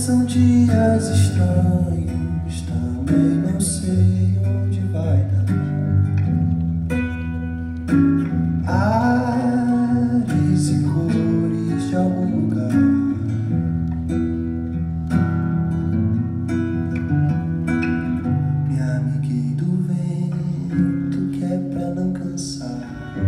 São dias estranhos, também não sei onde vai dar. Ares e cores de algum lugar. Me amiguei do vento, que é pra não cansar.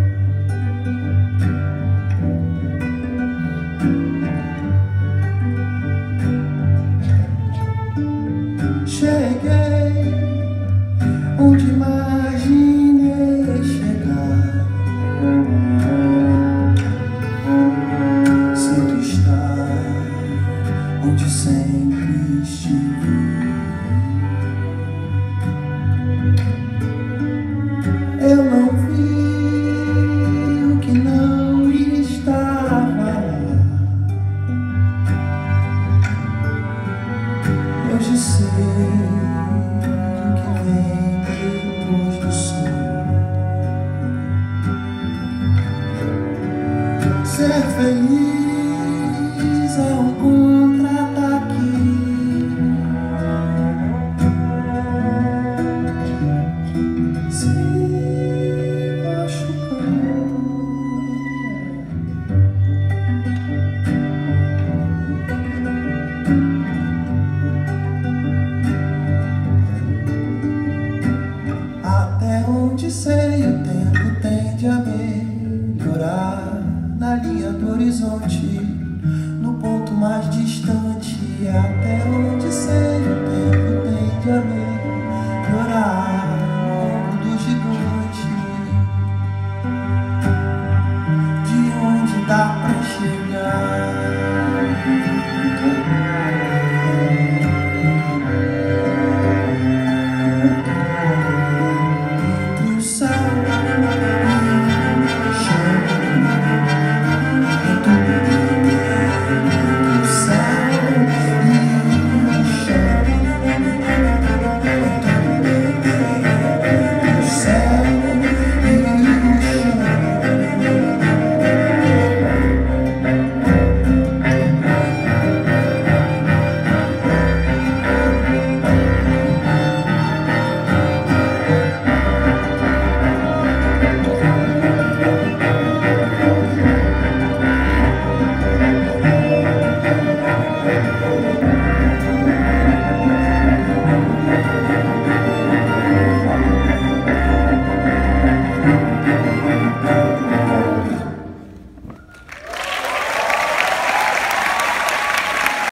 Cheguei onde imaginei chegar. Sinto estar onde sempre estive. Eu não vi o que não estava lá. Hoje sei o que vem depois do sol. Ser feliz é um contra-ataque. Se machucando. Até onde sei, o tempo tende a melhorar. Na linha do horizonte, no ponto mais distante. Até onde sei.